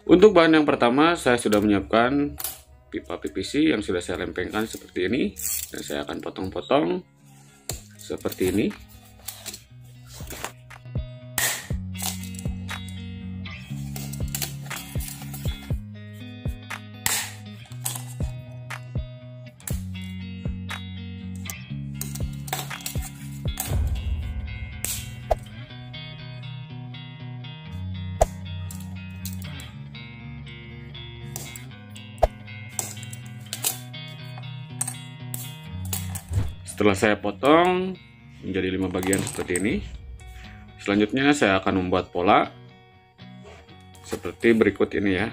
Untuk bahan yang pertama, saya sudah menyiapkan pipa PVC yang sudah saya lempengkan seperti ini, dan saya akan potong-potong seperti ini. Setelah saya potong menjadi 5 bagian seperti ini, selanjutnya saya akan membuat pola seperti berikut ini ya.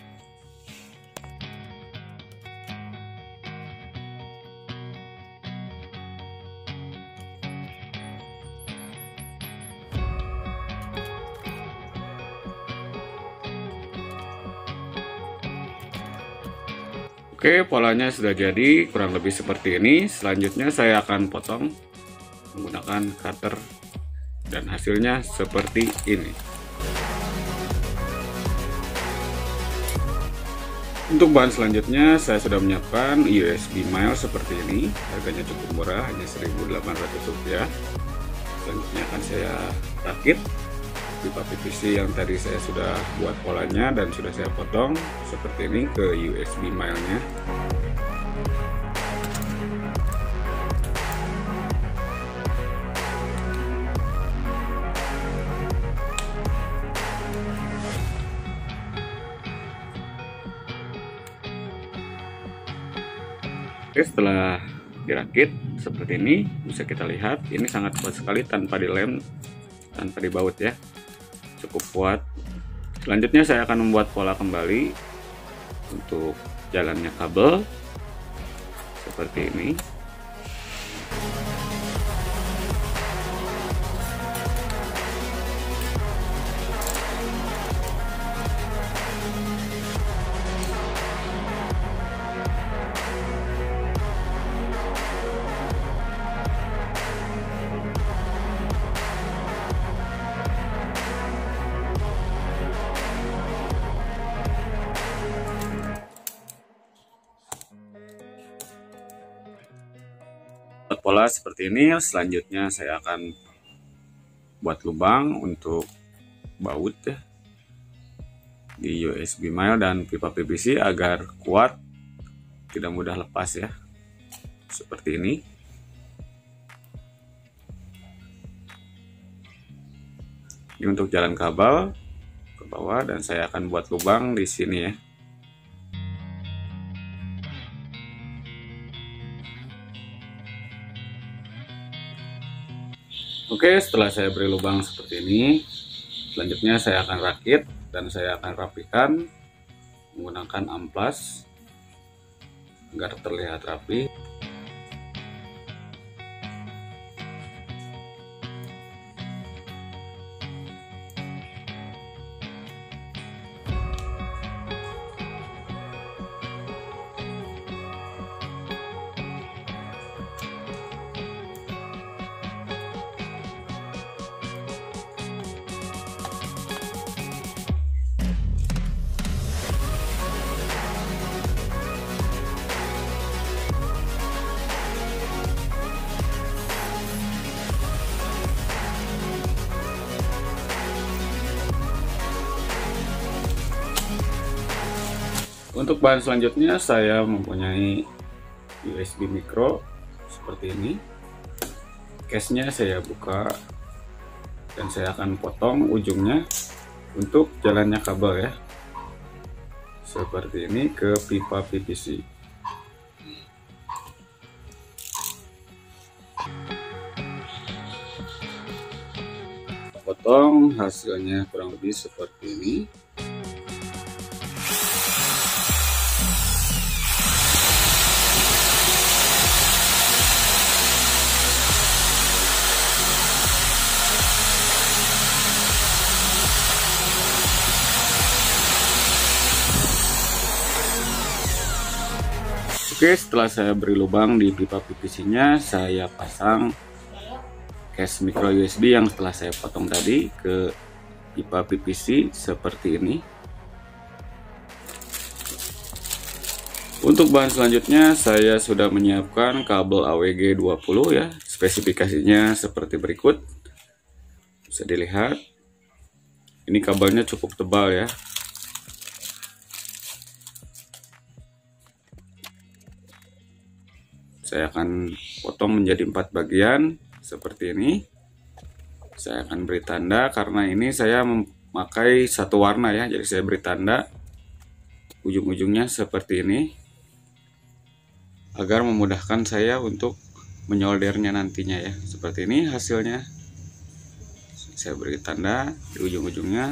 Oke, polanya sudah jadi kurang lebih seperti ini. Selanjutnya saya akan potong menggunakan cutter dan hasilnya seperti ini. Untuk bahan selanjutnya saya sudah menyiapkan USB mile seperti ini. Harganya cukup murah, hanya Rp1.800. Selanjutnya akan saya rakit pipa PVC yang tadi saya sudah buat polanya dan sudah saya potong seperti ini ke USB mile-nya. Oke, setelah dirakit seperti ini, bisa kita lihat ini sangat kuat sekali tanpa dilem, tanpa dibaut ya. Cukup kuat. Selanjutnya saya akan membuat pola kembali untuk jalannya kabel seperti ini. Pola seperti ini. Selanjutnya saya akan buat lubang untuk baut ya di USB mile dan pipa PVC agar kuat, tidak mudah lepas ya, seperti ini. Ini untuk jalan kabel ke bawah, dan saya akan buat lubang di sini ya. Oke, setelah saya beri lubang seperti ini, selanjutnya saya akan rakit dan saya akan rapikan menggunakan amplas agar terlihat rapi. Untuk bahan selanjutnya saya mempunyai USB micro seperti ini. Case-nya saya buka dan saya akan potong ujungnya untuk jalannya kabel ya, seperti ini ke pipa PVC. Potong, hasilnya kurang lebih seperti ini. Oke, setelah saya beri lubang di pipa PVC-nya, saya pasang case micro USB yang setelah saya potong tadi ke pipa PVC seperti ini. Untuk bahan selanjutnya saya sudah menyiapkan kabel AWG 20 ya. Spesifikasinya seperti berikut. Bisa dilihat. Ini kabelnya cukup tebal ya. Saya akan potong menjadi 4 bagian seperti ini. Saya akan beri tanda karena ini saya memakai satu warna ya. Jadi saya beri tanda ujung-ujungnya seperti ini, agar memudahkan saya untuk menyoldernya nantinya ya. Seperti ini hasilnya. Saya beri tanda di ujung-ujungnya.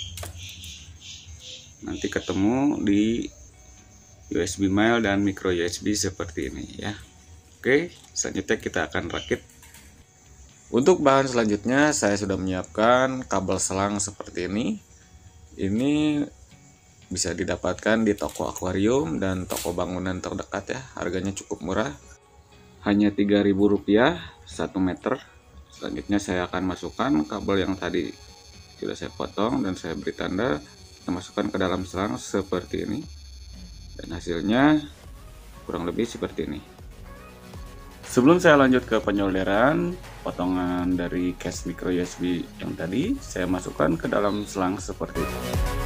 Nanti ketemu di USB mile dan micro USB seperti ini ya. Oke, selanjutnya kita akan rakit. Untuk bahan selanjutnya saya sudah menyiapkan kabel selang seperti ini. Ini bisa didapatkan di toko akuarium dan toko bangunan terdekat ya. Harganya cukup murah, hanya Rp3.000 1 meter. Selanjutnya saya akan masukkan kabel yang tadi sudah saya potong dan saya beri tanda. Kita masukkan ke dalam selang seperti ini, dan hasilnya kurang lebih seperti ini. Sebelum saya lanjut ke penyolderan, potongan dari case micro USB yang tadi saya masukkan ke dalam selang seperti ini.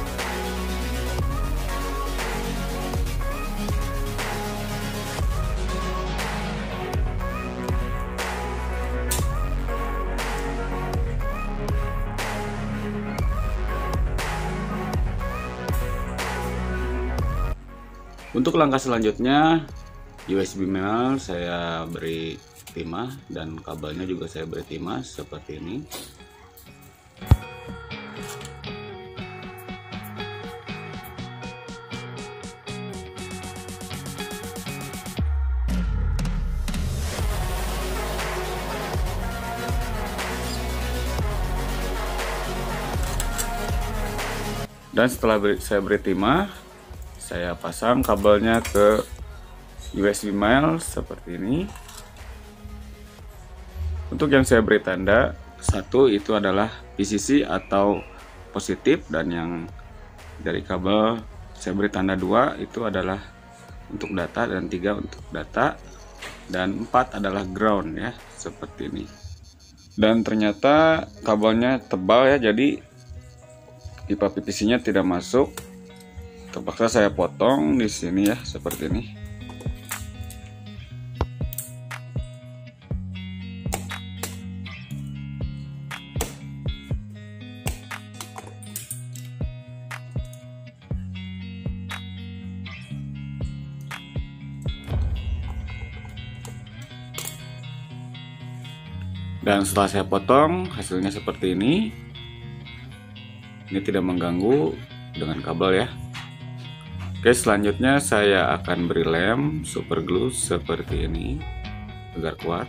Untuk langkah selanjutnya, USB male saya beri timah dan kabelnya juga saya beri timah seperti ini. Dan setelah saya beri timah, saya pasang kabelnya ke USB mile seperti ini. Untuk yang saya beri tanda, satu itu adalah PCC atau positif, dan yang dari kabel saya beri tanda 2 itu adalah untuk data, dan 3 untuk data, dan 4 adalah ground ya, seperti ini. Dan ternyata kabelnya tebal ya, jadi pipa PVC-nya tidak masuk. Terpaksa saya potong di sini ya, seperti ini. Dan setelah saya potong, hasilnya seperti ini. Ini tidak mengganggu dengan kabel ya. Oke, selanjutnya saya akan beri lem super glue seperti ini agar kuat.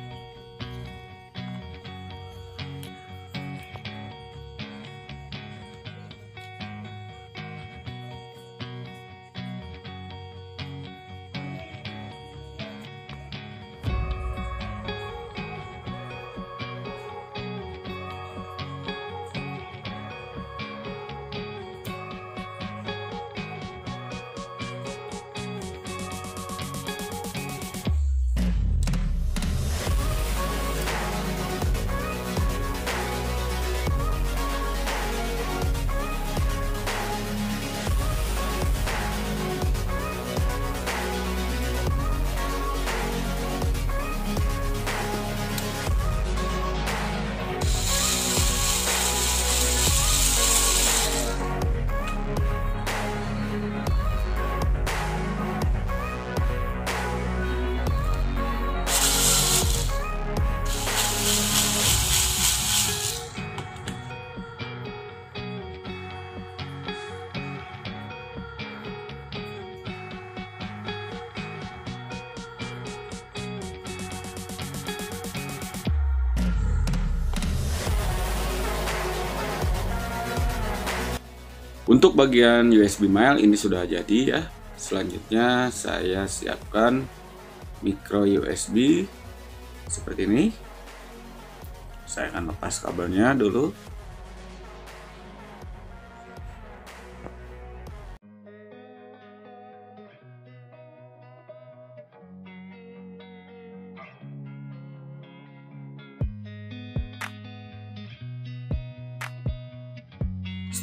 Untuk bagian USB mile ini sudah jadi ya. Selanjutnya saya siapkan micro USB seperti ini. Saya akan lepas kabelnya dulu.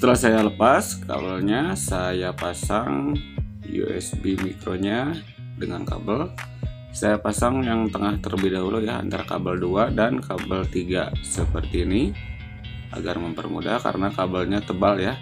Setelah saya lepas kabelnya, saya pasang USB mikronya dengan kabel. Saya pasang yang tengah terlebih dahulu ya, antara kabel 2 dan kabel 3 seperti ini, agar mempermudah karena kabelnya tebal ya.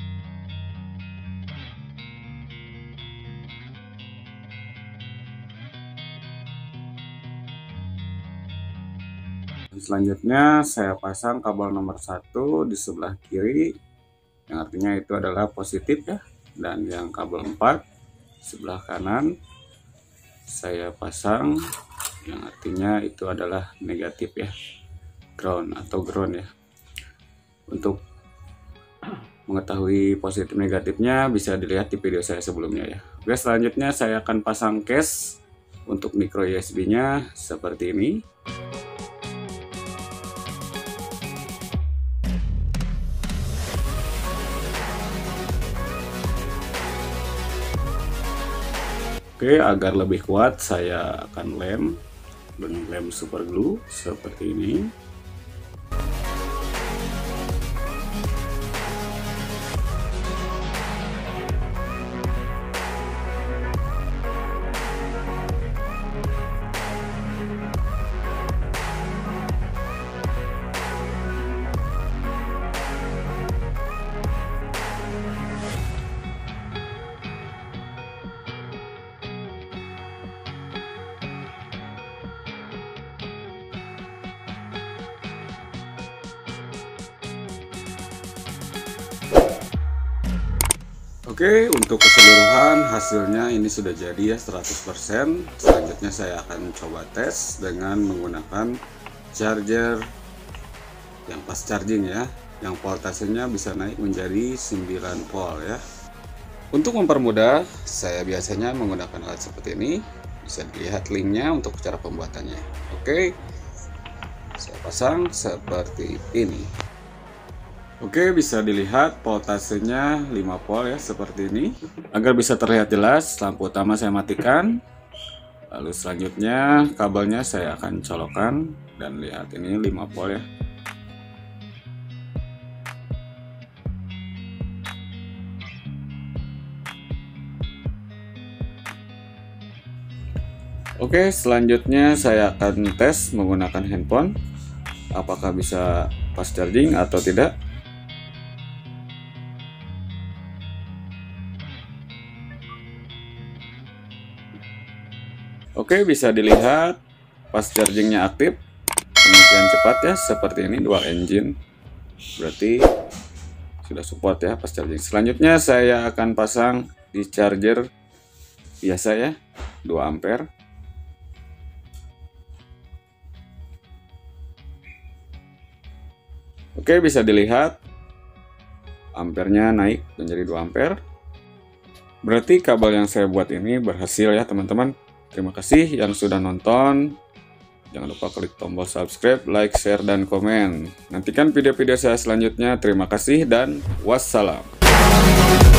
Selanjutnya saya pasang kabel nomor 1 di sebelah kiri, yang artinya itu adalah positif ya, dan yang kabel 4 sebelah kanan saya pasang yang artinya itu adalah negatif ya, ground atau ground ya. Untuk mengetahui positif negatifnya bisa dilihat di video saya sebelumnya ya. Oke, selanjutnya saya akan pasang case untuk micro USB nya seperti ini. Oke, agar lebih kuat saya akan lem dengan lem super glue seperti ini. Oke, untuk keseluruhan hasilnya ini sudah jadi ya 100%. Selanjutnya saya akan coba tes dengan menggunakan charger yang fast charging ya, yang voltasenya bisa naik menjadi 9 volt ya. Untuk mempermudah, saya biasanya menggunakan alat seperti ini. Bisa dilihat linknya untuk cara pembuatannya. Oke, saya pasang seperti ini. Oke, bisa dilihat voltasenya 5 volt ya, seperti ini. Agar bisa terlihat jelas, lampu utama saya matikan. Lalu selanjutnya kabelnya saya akan colokkan, dan lihat ini 5 volt ya. Oke, selanjutnya saya akan tes menggunakan handphone, apakah bisa fast charging atau tidak. Oke, bisa dilihat fast chargingnya aktif, kemudian cepat ya, seperti ini, dual engine, berarti sudah support ya fast charging. Selanjutnya saya akan pasang di charger biasa ya, 2 ampere. Oke, bisa dilihat ampernya naik menjadi 2 ampere. Berarti kabel yang saya buat ini berhasil ya teman-teman. Terima kasih yang sudah nonton. Jangan lupa klik tombol subscribe, like, share, dan komen. Nantikan video-video saya selanjutnya. Terima kasih dan wassalam.